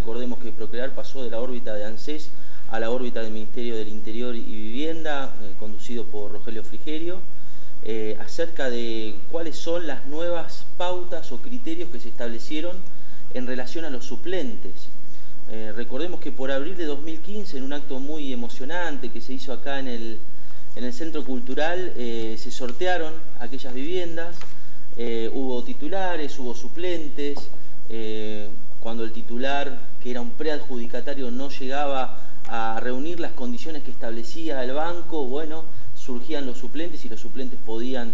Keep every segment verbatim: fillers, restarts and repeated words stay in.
recordemos que Procrear pasó de la órbita de ANSES a la órbita del Ministerio del Interior y Vivienda, eh, conducido por Rogelio Frigerio, eh, acerca de cuáles son las nuevas pautas o criterios que se establecieron en relación a los suplentes. Eh, recordemos que por abril de dos mil quince, en un acto muy emocionante que se hizo acá en el, en el Centro Cultural, eh, se sortearon aquellas viviendas, eh, hubo titulares, hubo suplentes, eh, cuando el titular, que era un preadjudicatario, no llegaba a reunir las condiciones que establecía el banco, bueno, surgían los suplentes y los suplentes podían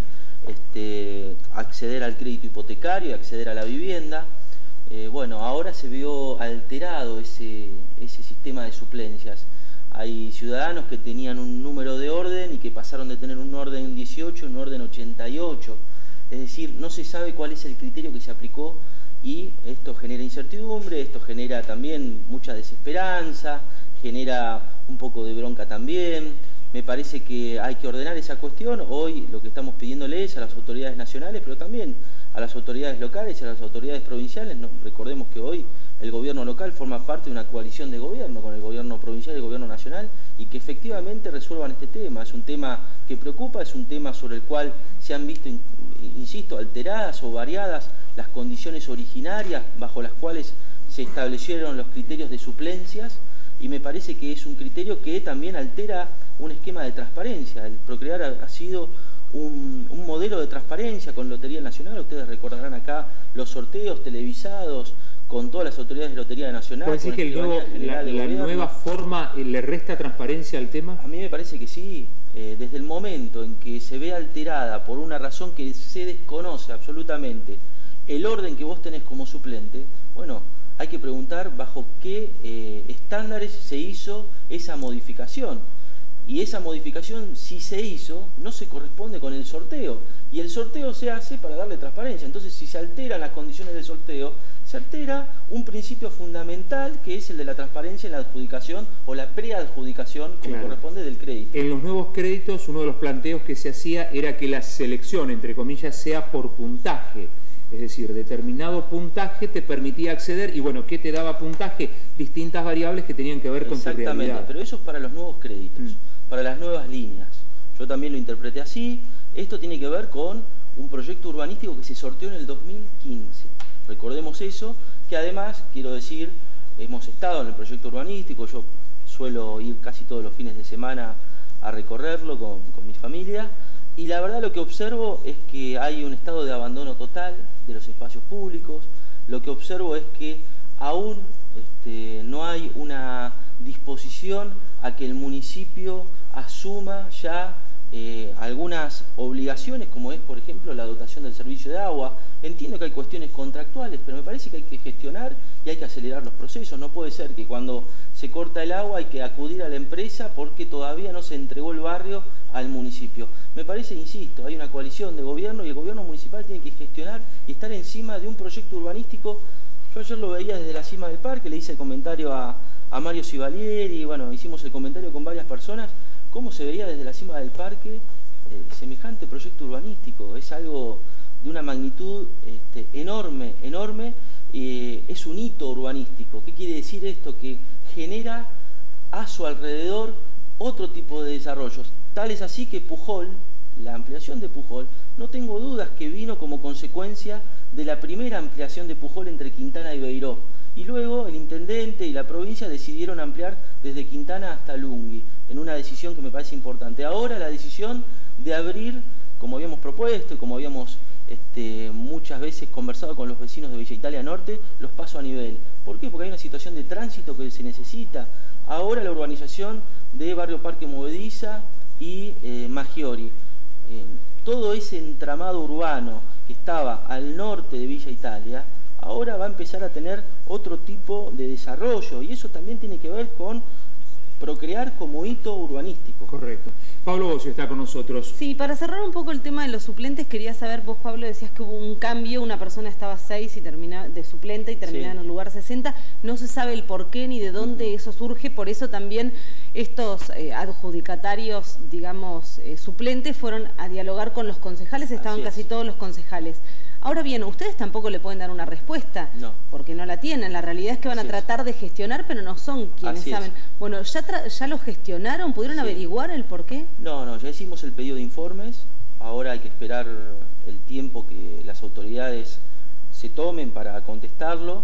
este, acceder al crédito hipotecario y acceder a la vivienda. Eh, bueno, ahora se vio alterado ese, ese sistema de suplencias. Hay ciudadanos que tenían un número de orden y que pasaron de tener un orden dieciocho a un orden ochenta y ocho. Es decir, no se sabe cuál es el criterio que se aplicó y esto genera incertidumbre, esto genera también mucha desesperanza, genera un poco de bronca también. Me parece que hay que ordenar esa cuestión. Hoy lo que estamos pidiéndole es a las autoridades nacionales, pero también a las autoridades locales y a las autoridades provinciales. No, recordemos que hoy el gobierno local forma parte de una coalición de gobierno con el gobierno provincial y el gobierno nacional, y que efectivamente resuelvan este tema. Es un tema que preocupa, es un tema sobre el cual se han visto, insisto, alteradas o variadas las condiciones originarias bajo las cuales se establecieron los criterios de suplencias, y me parece que es un criterio que también altera un esquema de transparencia. El Procrear ha, ha sido un, un modelo de transparencia con Lotería Nacional. Ustedes recordarán acá los sorteos televisados con todas las autoridades de Lotería Nacional. ¿Puede decir que el nuevo, la, la nueva forma le resta transparencia al tema? A mí me parece que sí. Eh, desde el momento en que se ve alterada por una razón que se desconoce absolutamente el orden que vos tenés como suplente, bueno, hay que preguntar bajo qué eh, estándares se hizo esa modificación. Y esa modificación, si se hizo, no se corresponde con el sorteo. Y el sorteo se hace para darle transparencia. Entonces, si se alteran las condiciones del sorteo, se altera un principio fundamental, que es el de la transparencia en la adjudicación o la preadjudicación, como claro. corresponde, del crédito. En los nuevos créditos, uno de los planteos que se hacía era que la selección, entre comillas, sea por puntaje. Es decir, determinado puntaje te permitía acceder y, bueno, ¿qué te daba puntaje? Distintas variables que tenían que ver con tu realidad. Exactamente, pero eso es para los nuevos créditos, mm. para las nuevas líneas. Yo también lo interpreté así. Esto tiene que ver con un proyecto urbanístico que se sorteó en el dos mil quince. Recordemos eso, que además, quiero decir, hemos estado en el proyecto urbanístico. Yo suelo ir casi todos los fines de semana a recorrerlo con, con mi familia. Y la verdad lo que observo es que hay un estado de abandono total de los espacios públicos. Lo que observo es que aún este, no hay una disposición a que el municipio asuma ya eh, algunas obligaciones, como es, por ejemplo, la dotación del servicio de agua. Entiendo que hay cuestiones contractuales, pero me parece que hay que gestionar y hay que acelerar los procesos. No puede ser que cuando se corta el agua hay que acudir a la empresa porque todavía no se entregó el barrio al municipio. Me parece, insisto, hay una coalición de gobierno y el gobierno municipal tiene que gestionar y estar encima de un proyecto urbanístico. Yo ayer lo veía desde la cima del parque, le hice el comentario a, a Mario Civalieri, bueno, hicimos el comentario con varias personas, cómo se veía desde la cima del parque eh, semejante proyecto urbanístico. Es algo de una magnitud este, enorme, enorme, eh, es un hito urbanístico. ¿Qué quiere decir esto? Que genera a su alrededor otro tipo de desarrollos. Tal es así que Pujol, la ampliación de Pujol, no tengo dudas que vino como consecuencia de la primera ampliación de Pujol entre Quintana y Beiró. Y luego el intendente y la provincia decidieron ampliar desde Quintana hasta Lungui, en una decisión que me parece importante. Ahora la decisión de abrir, como habíamos propuesto y como habíamos este, muchas veces conversado con los vecinos de Villa Italia Norte, los pasos a nivel. ¿Por qué? Porque hay una situación de tránsito que se necesita. Ahora la urbanización de Barrio Parque Movediza y eh, Maggiori. Eh, todo ese entramado urbano que estaba al norte de Villa Italia, ahora va a empezar a tener otro tipo de desarrollo, y eso también tiene que ver con Procrear como hito urbanístico. Correcto. Pablo Bocio está con nosotros. Sí, para cerrar un poco el tema de los suplentes, quería saber, vos, Pablo, decías que hubo un cambio, una persona estaba seis y termina de suplente y terminaba sí. en el lugar sesenta. No se sabe el por qué ni de dónde mm. eso surge, por eso también estos eh, adjudicatarios, digamos, eh, suplentes, fueron a dialogar con los concejales, estaban casi todos los concejales. Ahora bien, ustedes tampoco le pueden dar una respuesta, no. porque no la tienen. La realidad es que van Así a tratar es. de gestionar, pero no son quienes Así saben. Es. Bueno, ¿ya, ¿ya lo gestionaron? ¿Pudieron sí. averiguar el por qué? No, no, ya hicimos el pedido de informes. Ahora hay que esperar el tiempo que las autoridades se tomen para contestarlo.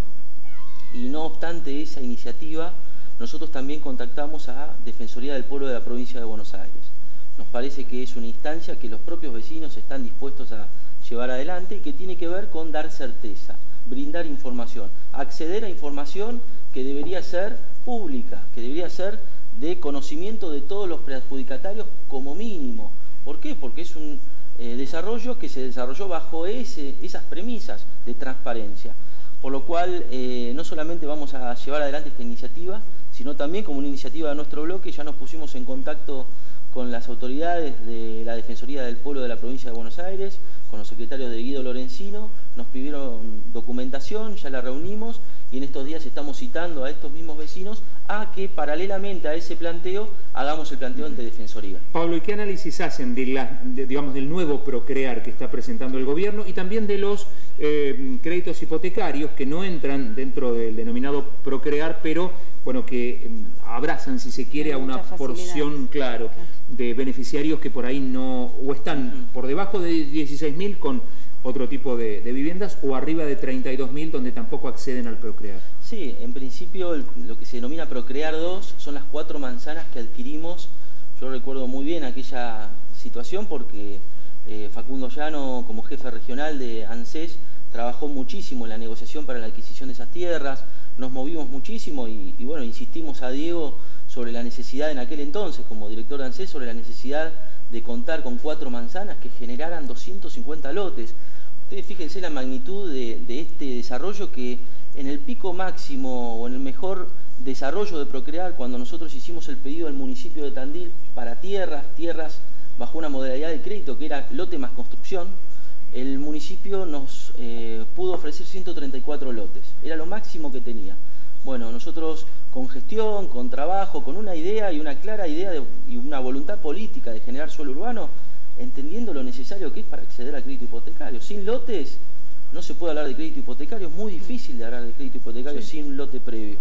Y no obstante esa iniciativa, nosotros también contactamos a Defensoría del Pueblo de la Provincia de Buenos Aires. Nos parece que es una instancia que los propios vecinos están dispuestos a llevar adelante y que tiene que ver con dar certeza, brindar información, acceder a información que debería ser pública, que debería ser de conocimiento de todos los preadjudicatarios como mínimo. ¿Por qué? Porque es un eh, desarrollo que se desarrolló bajo ese, esas premisas de transparencia. Por lo cual, eh, no solamente vamos a llevar adelante esta iniciativa, sino también como una iniciativa de nuestro bloque, ya nos pusimos en contacto con las autoridades de la Defensoría del Pueblo de la Provincia de Buenos Aires, con los secretarios de Guido Lorenzino, nos pidieron documentación, ya la reunimos y en estos días estamos citando a estos mismos vecinos a que paralelamente a ese planteo hagamos el planteo ante Defensoría. Pablo, ¿y qué análisis hacen de la, de, digamos, del nuevo Procrear que está presentando el gobierno y también de los eh, créditos hipotecarios que no entran dentro del denominado Procrear, pero bueno, que eh, abrazan, si se quiere, a una porción, claro, de beneficiarios que por ahí no, o están uh-huh. por debajo de dieciséis mil con otro tipo de, de viviendas, o arriba de treinta y dos mil donde tampoco acceden al Procrear? Sí, en principio el, lo que se denomina Procrear dos son las cuatro manzanas que adquirimos. Yo recuerdo muy bien aquella situación porque eh, Facundo Llano, como jefe regional de ANSES, trabajó muchísimo en la negociación para la adquisición de esas tierras, nos movimos muchísimo y, y bueno, insistimos a Diego sobre la necesidad en aquel entonces, como director de ANSES, sobre la necesidad de contar con cuatro manzanas que generaran doscientos cincuenta lotes. Ustedes fíjense la magnitud de, de este desarrollo que en el pico máximo o en el mejor desarrollo de Procrear, cuando nosotros hicimos el pedido al municipio de Tandil para tierras, tierras bajo una modalidad de crédito que era lote más construcción, el municipio nos eh, pudo ofrecer ciento treinta y cuatro lotes, era lo máximo que tenía. Bueno, nosotros con gestión, con trabajo, con una idea y una clara idea de, y una voluntad política de generar suelo urbano, entendiendo lo necesario que es para acceder al crédito hipotecario. Sin lotes no se puede hablar de crédito hipotecario, es muy difícil de hablar de crédito hipotecario sí. sin lote previo.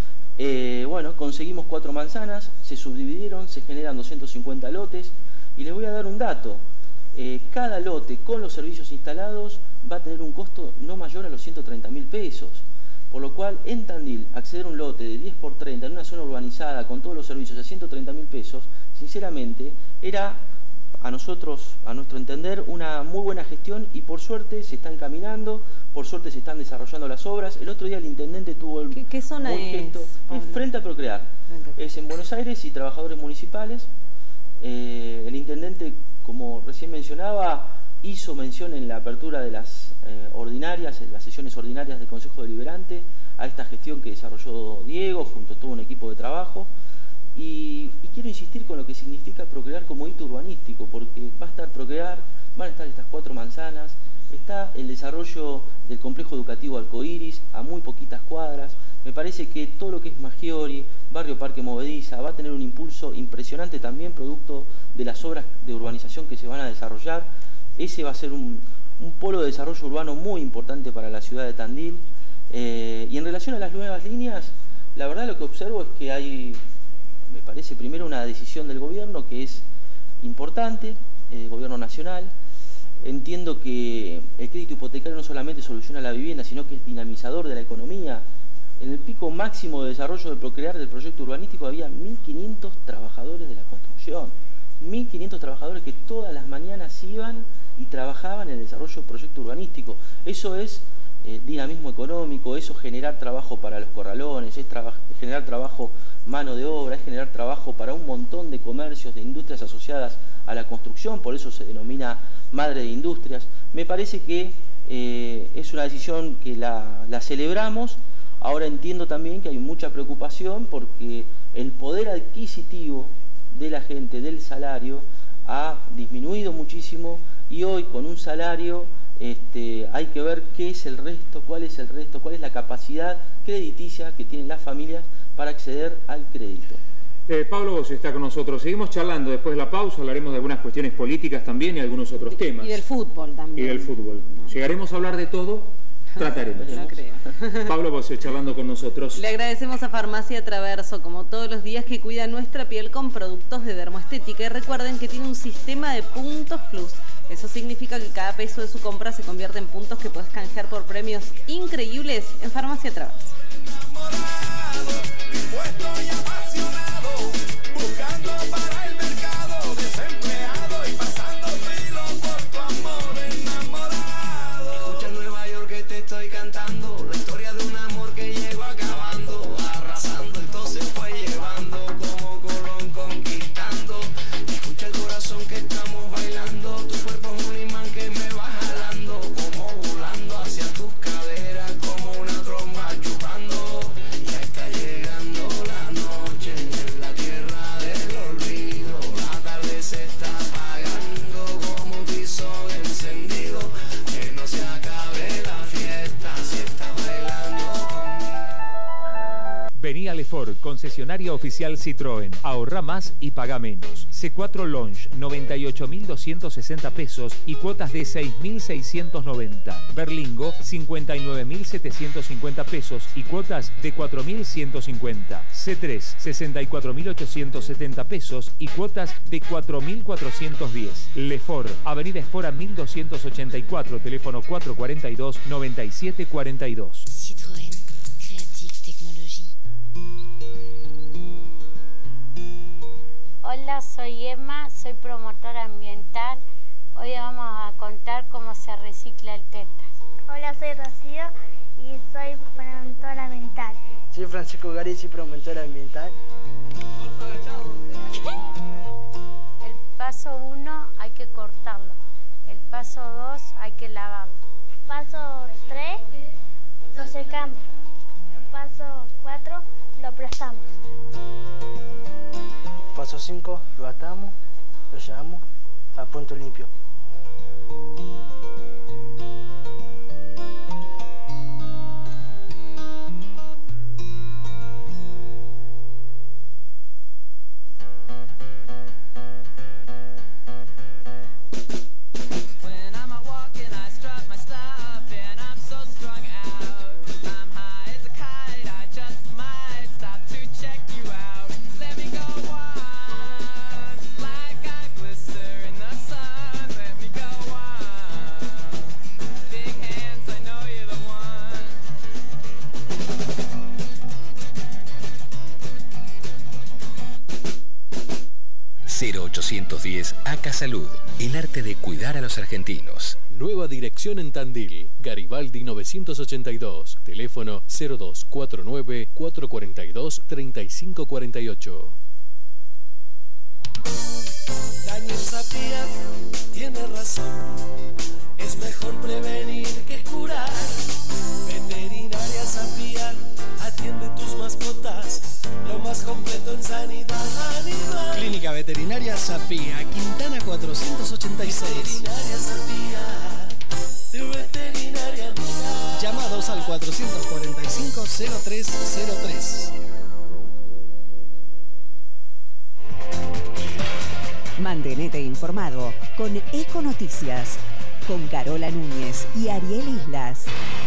Eh, bueno, conseguimos cuatro manzanas, se subdividieron, se generan doscientos cincuenta lotes y les voy a dar un dato. Eh, cada lote con los servicios instalados va a tener un costo no mayor a los ciento treinta mil pesos. Por lo cual, en Tandil, acceder a un lote de diez por treinta en una zona urbanizada con todos los servicios a ciento treinta mil pesos, sinceramente, era a nosotros, a nuestro entender, una muy buena gestión y por suerte se están caminando, por suerte se están desarrollando las obras. El otro día el intendente tuvo el ¿Qué, qué zona buen gesto. es? Es frente a Procrear. Frente. Es en Buenos Aires y trabajadores municipales. Eh, el intendente, como recién mencionaba, hizo mención en la apertura de las eh, ordinarias, en las sesiones ordinarias del Consejo Deliberante, a esta gestión que desarrolló Diego junto a todo un equipo de trabajo. Y, y quiero insistir con lo que significa Procrear como hito urbanístico, porque va a estar Procrear, van a estar estas cuatro manzanas, está el desarrollo del complejo educativo Arcoiris a muy poquitas cuadras. Me parece que todo lo que es Maggiori, Barrio Parque Movediza, va a tener un impulso impresionante también producto de las obras de urbanización que se van a desarrollar. Ese va a ser un, un polo de desarrollo urbano muy importante para la ciudad de Tandil. Eh, y en relación a las nuevas líneas, la verdad lo que observo es que hay, me parece primero una decisión del gobierno que es importante, el gobierno nacional. Entiendo que el crédito hipotecario no solamente soluciona la vivienda, sino que es dinamizador de la economía. En el pico máximo de desarrollo de Procrear del proyecto urbanístico había mil quinientos trabajadores de la construcción. mil quinientos trabajadores que todas las mañanas iban y trabajaban en el desarrollo del proyecto urbanístico. Eso es eh, dinamismo económico, eso es generar trabajo para los corralones, es, traba es generar trabajo mano de obra, es generar trabajo para un montón de comercios, de industrias asociadas a la construcción, por eso se denomina madre de industrias. Me parece que eh, es una decisión que la, la celebramos. Ahora entiendo también que hay mucha preocupación porque el poder adquisitivo de la gente, del salario, ha disminuido muchísimo y hoy con un salario este, hay que ver qué es el resto, cuál es el resto, cuál es la capacidad crediticia que tienen las familias para acceder al crédito. Eh, Pablo Bocio está con nosotros. Seguimos charlando después de la pausa, hablaremos de algunas cuestiones políticas también y algunos otros temas. Y del fútbol también. Y del fútbol. ¿Llegaremos a hablar de todo? Trataremos. No creo. Pablo Bocio charlando con nosotros. Le agradecemos a Farmacia Traverso, como todos los días, que cuida nuestra piel con productos de dermoestética. Y recuerden que tiene un sistema de puntos plus. Eso significa que cada peso de su compra se convierte en puntos que puedes canjear por premios increíbles en Farmacia Traverso. Dispuesto y apasionado, buscando para el mercado, desempleado y pasando filo por tu amor enamorado. Escucha en Nueva York que te estoy cantando, la historia de un amor que llegó acabando, arrasando, entonces fue llevando como Colón conquistando. Escucha el corazón que estamos bailando, tu cuerpo es un imán que me va jalando, como volando hacia tus caderas, como una tromba chupando. Ya está llegando la noche en la tierra del olvido, la tarde se está apagando como un tizón encendido, que no se acabe la fiesta si está bailando conmigo. Vení a Lefort, concesionaria oficial Citroën. Ahorra más y paga menos. C cuatro Lounge, noventa y ocho mil doscientos sesenta pesos y cuotas de seis mil seiscientos noventa. Berlingo, cincuenta y nueve mil setecientos cincuenta pesos y cuotas de cuatro mil ciento cincuenta. C tres, sesenta y cuatro mil ochocientos setenta pesos y cuotas de cuatro mil cuatrocientos diez. Lefort, Avenida Espora mil doscientos ochenta y cuatro, teléfono cuatro cuarenta y dos, noventa y siete cuarenta y dos. Citroën, Creative Technology. Hola, soy Emma, soy promotora ambiental. Hoy vamos a contar cómo se recicla el tetas. Hola, soy Rocío y soy promotora ambiental. Soy Francisco Garici, promotor ambiental. El paso uno hay que cortarlo. El paso dos hay que lavarlo. Paso tres, lo secamos. Paso cuatro, lo aplastamos. Paso cinco, lo atamos, lo llevamos a punto limpio. cero ochocientos diez A C A Salud, el arte de cuidar a los argentinos. Nueva dirección en Tandil, Garibaldi novecientos ochenta y dos, teléfono cero dos cuatro nueve, cuatro cuatro dos, tres cinco cuatro ocho. Daniel Sapía tiene razón, es mejor prevenir que curar. Veterinaria Sapía atiende tus mascotas, lo más completo en sanidad animal. Clínica Veterinaria Sapía, Quintana cuatrocientos ochenta y seis. Veterinaria Sapía, tu veterinaria amiga. Llamados al cuatrocientos cuarenta y cinco, cero tres cero tres. Mantenete informado con Econoticias, con Carola Núñez y Ariel Islas.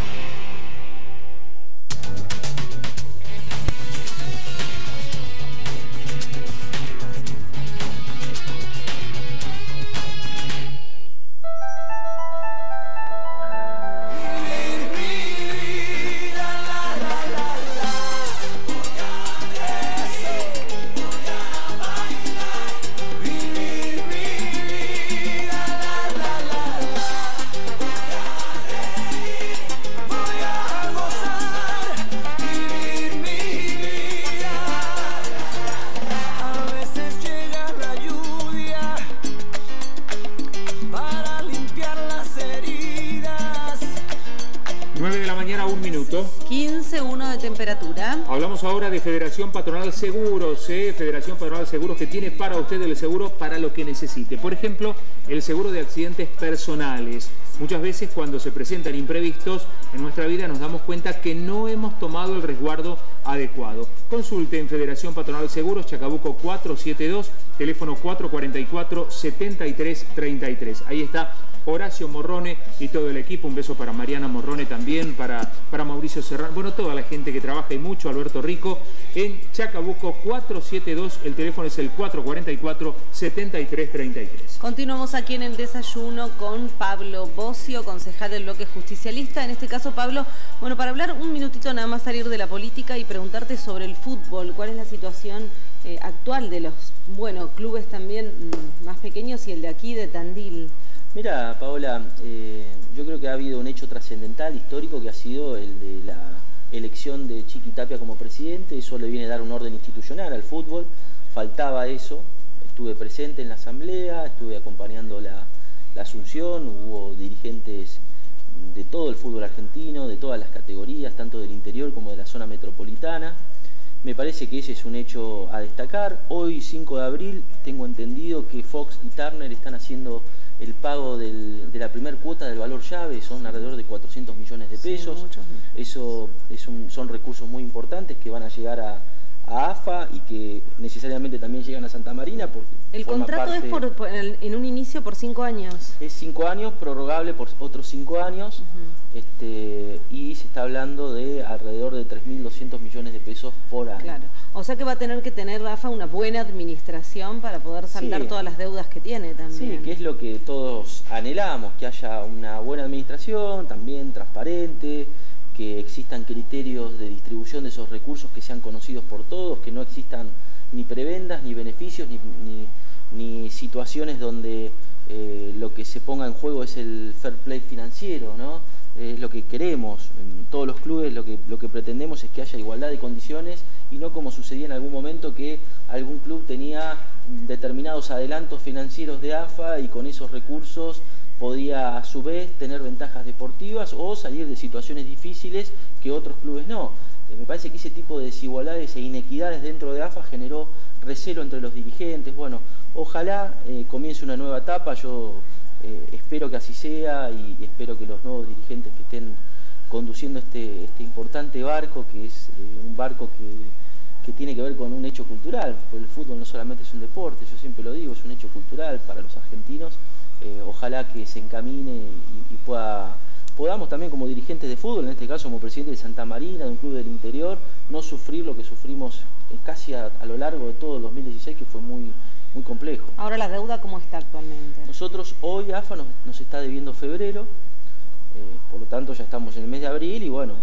quince uno de temperatura. Hablamos ahora de Federación Patronal Seguros, ¿eh? Federación Patronal Seguros que tiene para usted el seguro para lo que necesite. Por ejemplo, el seguro de accidentes personales. Muchas veces cuando se presentan imprevistos en nuestra vida nos damos cuenta que no hemos tomado el resguardo adecuado. Consulte en Federación Patronal de Seguros, Chacabuco cuatrocientos setenta y dos, teléfono cuatro cuatro cuatro, setenta y tres treinta y tres. Ahí está Horacio Morrone y todo el equipo. Un beso para Mariana Morrone también, para, para Mauricio Serrano, bueno, toda la gente que trabaja y mucho, Alberto Rico, en Chacabuco cuatrocientos setenta y dos, el teléfono es el cuatro cuatro cuatro, setenta y tres treinta y tres. Continuamos aquí en el desayuno con Pablo Bocio, concejal del bloque justicialista. En este caso, Pablo, bueno, para hablar un minutito nada más, salir de la política y preguntarte sobre el fútbol. ¿Cuál es la situación eh, actual de los, bueno, clubes también mmm, más pequeños y el de aquí de Tandil? Mira, Paola, eh, yo creo que ha habido un hecho trascendental, histórico, que ha sido el de la elección de Chiqui Tapia como presidente. Eso le viene a dar un orden institucional al fútbol. Faltaba eso. Estuve presente en la asamblea, estuve acompañando la, la asunción. Hubo dirigentes de todo el fútbol argentino, de todas las categorías, tanto del interior como de la zona metropolitana. Me parece que ese es un hecho a destacar. Hoy, cinco de abril, tengo entendido que Fox y Turner están haciendo el pago del, de la primera cuota del valor llave, son alrededor de cuatrocientos millones de pesos. Sí, eso es un, son recursos muy importantes que van a llegar a, a AFA y que necesariamente también llegan a Santa Marina. Porque el contrato parte, es por, por el, en un inicio por cinco años. Es cinco años, prorrogable por otros cinco años, uh-huh. este, y se está hablando de alrededor de tres mil doscientos millones de pesos por año. Claro. O sea que va a tener que tener AFA una buena administración para poder saldar sí. todas las deudas que tiene también. Sí, que es lo que todos anhelamos, que haya una buena administración, también transparente, que existan criterios de distribución de esos recursos que sean conocidos por todos, que no existan ni prebendas, ni beneficios, ni, ni, ni situaciones donde eh, lo que se ponga en juego es el fair play financiero, ¿no? Es lo que queremos. En todos los clubes lo que, lo que pretendemos es que haya igualdad de condiciones y no como sucedía en algún momento que algún club tenía determinados adelantos financieros de AFA y con esos recursos podía a su vez tener ventajas deportivas o salir de situaciones difíciles que otros clubes no. Eh, me parece que ese tipo de desigualdades e inequidades dentro de AFA generó recelo entre los dirigentes. Bueno, ojalá eh, comience una nueva etapa, yo eh, espero que así sea y, y espero que los nuevos dirigentes que estén conduciendo este, este importante barco, que es eh, un barco que, que tiene que ver con un hecho cultural, porque el fútbol no solamente es un deporte, yo siempre lo digo, es un hecho cultural para los argentinos. Eh, ojalá que se encamine y, y pueda, podamos también como dirigentes de fútbol, en este caso como presidente de Santa Marina, de un club del interior, no sufrir lo que sufrimos casi a, a lo largo de todo el dos mil dieciséis, que fue muy, muy complejo. Ahora, ¿la deuda cómo está actualmente? Nosotros hoy AFA nos, nos está debiendo febrero, eh, por lo tanto ya estamos en el mes de abril y bueno,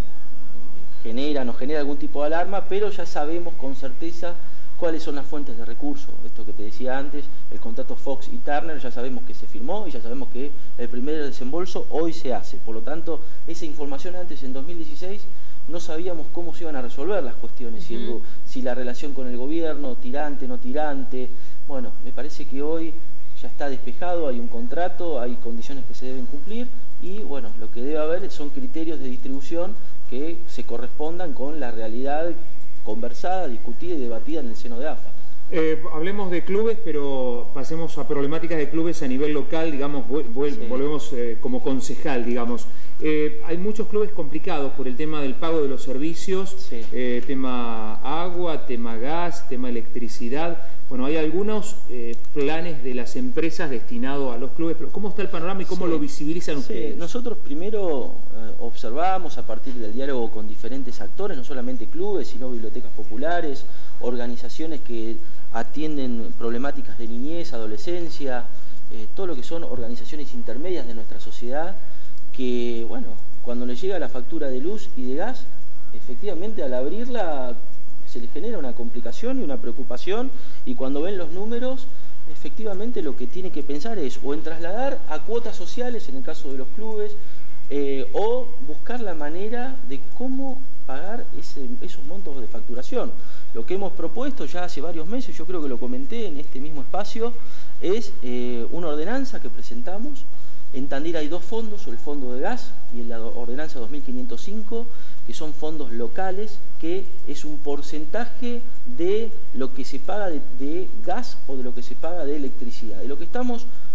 genera, nos genera algún tipo de alarma, pero ya sabemos con certeza cuáles son las fuentes de recursos. Esto que te decía antes, el contrato Fox y Turner, ya sabemos que se firmó y ya sabemos que el primer desembolso hoy se hace. Por lo tanto, esa información antes, en dos mil dieciséis, no sabíamos cómo se iban a resolver las cuestiones, uh-huh. si, el, si la relación con el gobierno, tirante, no tirante. Bueno, me parece que hoy ya está despejado, hay un contrato, hay condiciones que se deben cumplir y bueno, lo que debe haber son criterios de distribución que se correspondan con la realidad conversada, discutida y debatida en el seno de AFA. Eh, hablemos de clubes, pero pasemos a problemáticas de clubes a nivel local, digamos, vuel sí. volvemos eh, como concejal, digamos. Eh, hay muchos clubes complicados por el tema del pago de los servicios, sí. eh, tema agua, tema gas, tema electricidad. Bueno, hay algunos eh, planes de las empresas destinados a los clubes, pero ¿cómo está el panorama y cómo sí. lo visibilizan ustedes? Sí. Nosotros primero eh, observamos a partir del diálogo con diferentes actores, no solamente clubes, sino bibliotecas populares, organizaciones que atienden problemáticas de niñez, adolescencia, eh, todo lo que son organizaciones intermedias de nuestra sociedad, que, bueno, cuando les llega la factura de luz y de gas, efectivamente al abrirla se les genera una complicación y una preocupación, y cuando ven los números, efectivamente lo que tienen que pensar es o en trasladar a cuotas sociales, en el caso de los clubes, eh, o buscar la manera de cómo pagar ese, esos montos de facturación. Lo que hemos propuesto ya hace varios meses, yo creo que lo comenté en este mismo espacio, es eh, una ordenanza que presentamos. En Tandil hay dos fondos, el fondo de gas y la ordenanza dos mil quinientos cinco, que son fondos locales, que es un porcentaje de lo que se paga de, de gas o de lo que se paga de electricidad. Y lo que estamos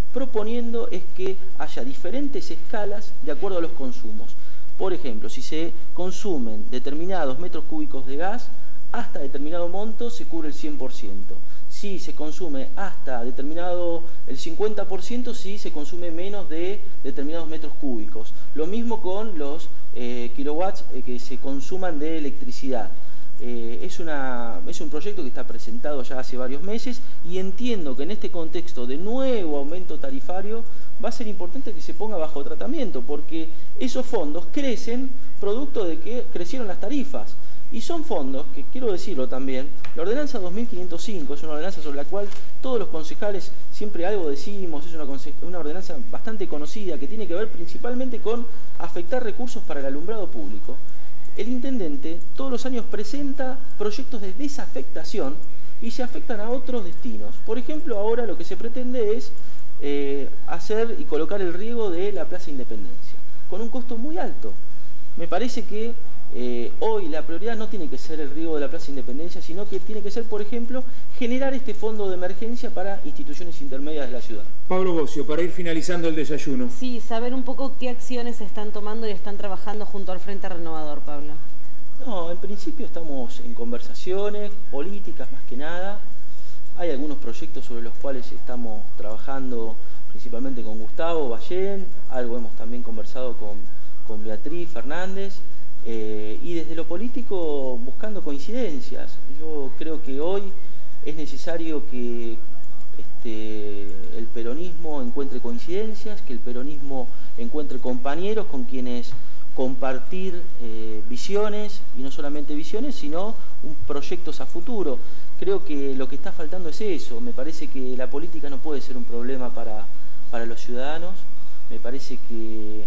proponiendo es que haya diferentes escalas de acuerdo a los consumos. Por ejemplo, si se consumen determinados metros cúbicos de gas, hasta determinado monto se cubre el cien por ciento. Si se consume hasta determinado el cincuenta por ciento, si se consume menos de determinados metros cúbicos. Lo mismo con los eh, kilowatts eh, que se consuman de electricidad. Eh, es, una, es un proyecto que está presentado ya hace varios meses y entiendo que en este contexto de nuevo aumento tarifario va a ser importante que se ponga bajo tratamiento, porque esos fondos crecen producto de que crecieron las tarifas. Y son fondos que, quiero decirlo también, la ordenanza dos mil quinientos cinco es una ordenanza sobre la cual todos los concejales siempre algo decimos, es una, una ordenanza bastante conocida que tiene que ver principalmente con afectar recursos para el alumbrado público. El intendente todos los años presenta proyectos de desafectación y se afectan a otros destinos. Por ejemplo, ahora lo que se pretende es eh, hacer y colocar el riego de la Plaza Independencia, con un costo muy alto. Me parece que eh, hoy la prioridad no tiene que ser el riego de la Plaza Independencia, sino que tiene que ser, por ejemplo, generar este fondo de emergencia para instituciones intermedias de la ciudad. Pablo Bocio, para ir finalizando el desayuno. Sí, saber un poco qué acciones se están tomando y están trabajando junto al Frente Renovador, Pablo. No, en principio estamos en conversaciones políticas más que nada. Hay algunos proyectos sobre los cuales estamos trabajando principalmente con Gustavo Ballén, algo hemos también conversado con, con Beatriz Fernández. Eh, y desde lo político buscando coincidencias. Yo creo que hoy es necesario que este, el peronismo encuentre coincidencias, que el peronismo encuentre compañeros con quienes compartir eh, visiones, y no solamente visiones, sino un proyectos a futuro. Creo que lo que está faltando es eso. Me parece que la política no puede ser un problema para, para los ciudadanos. Me parece que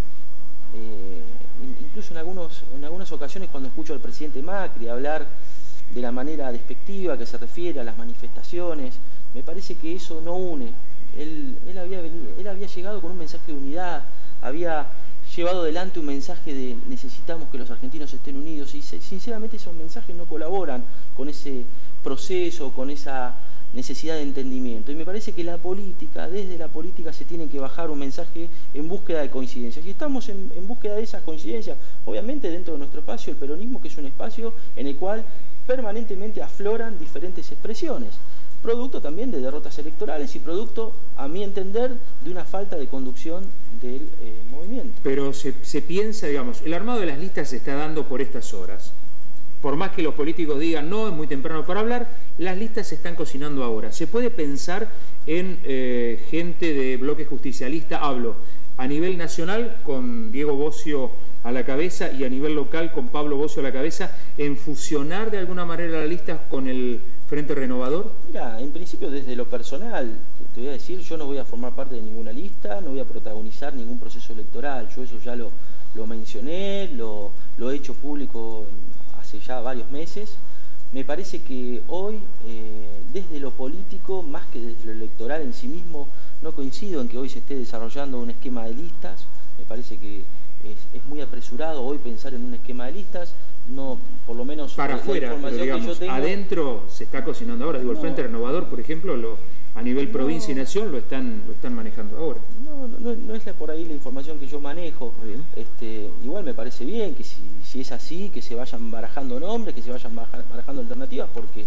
eh, incluso en, algunos, en algunas ocasiones cuando escucho al presidente Macri hablar de la manera despectiva que se refiere a las manifestaciones, me parece que eso no une. Él, él, había, venido, él había llegado con un mensaje de unidad, había llevado adelante un mensaje de necesitamos que los argentinos estén unidos, y sinceramente esos mensajes no colaboran con ese proceso, con esa necesidad de entendimiento. Y me parece que la política, desde la política se tiene que bajar un mensaje en búsqueda de coincidencias. Y estamos en, en búsqueda de esas coincidencias, obviamente dentro de nuestro espacio, el peronismo, que es un espacio en el cual permanentemente afloran diferentes expresiones, producto también de derrotas electorales y producto, a mi entender, de una falta de conducción del eh, movimiento. Pero se, se piensa, digamos, el armado de las listas se está dando por estas horas. Por más que los políticos digan, no, es muy temprano para hablar, las listas se están cocinando ahora. ¿Se puede pensar en eh, gente de bloque justicialista? Hablo a nivel nacional con Diego Bocio a la cabeza y a nivel local con Pablo Bocio a la cabeza, en fusionar de alguna manera la lista con el Frente Renovador. Mira, en principio desde lo personal, te voy a decir, yo no voy a formar parte de ninguna lista, no voy a protagonizar ningún proceso electoral. Yo eso ya lo, lo mencioné, lo, lo he hecho público hace ya varios meses. Me parece que hoy, eh, desde lo político, más que desde lo electoral en sí mismo, no coincido en que hoy se esté desarrollando un esquema de listas. Me parece que es, es muy apresurado hoy pensar en un esquema de listas, no, por lo menos para afuera, pero digamos, que yo tengo, adentro se está cocinando ahora. Digo, no, el Frente Renovador, por ejemplo, lo, a nivel no, provincia y nación lo están, lo están manejando ahora. No, no, no es la, por ahí la información que yo manejo. Este, igual me parece bien que si, si es así, que se vayan barajando nombres, que se vayan barajando alternativas, porque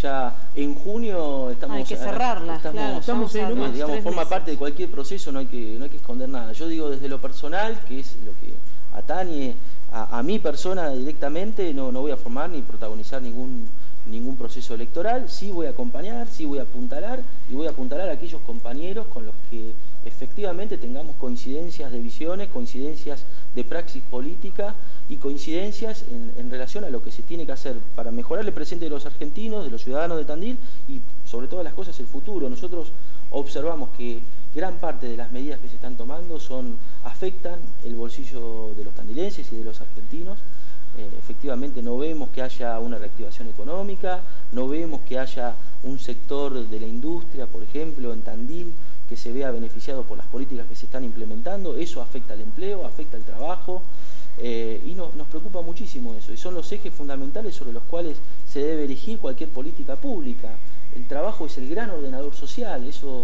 ya en junio estamos... Hay que cerrarla, estamos, claro, estamos en un, digamos, forma meses. parte de cualquier proceso, no hay, que, no hay que esconder nada. Yo digo desde lo personal, que es lo que atañe a, a mi persona directamente, no, no voy a formar ni protagonizar ningún... ningún proceso electoral. Sí voy a acompañar, sí voy a apuntalar, y voy a apuntalar a aquellos compañeros con los que efectivamente tengamos coincidencias de visiones, coincidencias de praxis política y coincidencias en, en relación a lo que se tiene que hacer para mejorar el presente de los argentinos, de los ciudadanos de Tandil y sobre todas las cosas el futuro. Nosotros observamos que gran parte de las medidas que se están tomando son, afectan el bolsillo de los tandilenses y de los argentinos. Eh, efectivamente no vemos que haya una reactivación económica, no vemos que haya un sector de la industria, por ejemplo, en Tandil, que se vea beneficiado por las políticas que se están implementando. Eso afecta al empleo, afecta al trabajo, eh, y no, nos preocupa muchísimo eso, y son los ejes fundamentales sobre los cuales se debe erigir cualquier política pública. El trabajo es el gran ordenador social, eso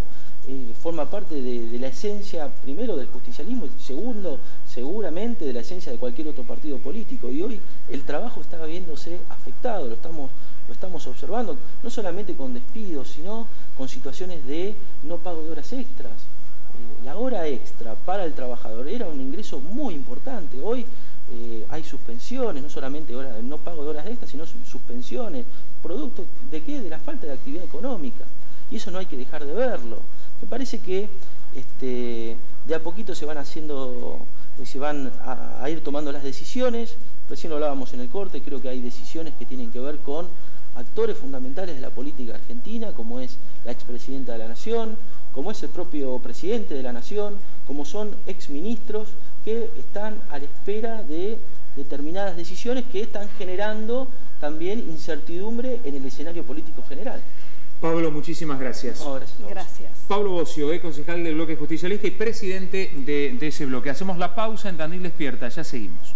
eh, forma parte de, de la esencia, primero, del justicialismo, y segundo, seguramente, de la esencia de cualquier otro partido político. Y hoy el trabajo está viéndose afectado, lo estamos, lo estamos observando, no solamente con despidos, sino con situaciones de no pago de horas extras. Eh, la hora extra para el trabajador era un ingreso muy importante. Hoy eh, hay suspensiones, no solamente hora, no pago de horas extras, sino suspensiones, producto de qué? De la falta de actividad económica. Y eso no hay que dejar de verlo. Me parece que este, de a poquito se van haciendo, se van a, a ir tomando las decisiones. Recién lo hablábamos en el corte, creo que hay decisiones que tienen que ver con actores fundamentales de la política argentina, como es la expresidenta de la Nación, como es el propio presidente de la Nación, como son exministros que están a la espera de determinadas decisiones que están generando también incertidumbre en el escenario político general. Pablo, muchísimas gracias. No, gracias. Gracias. Pablo Bocio, eh, concejal del bloque justicialista y presidente de, de ese bloque. Hacemos la pausa en Tandil Despierta, ya seguimos.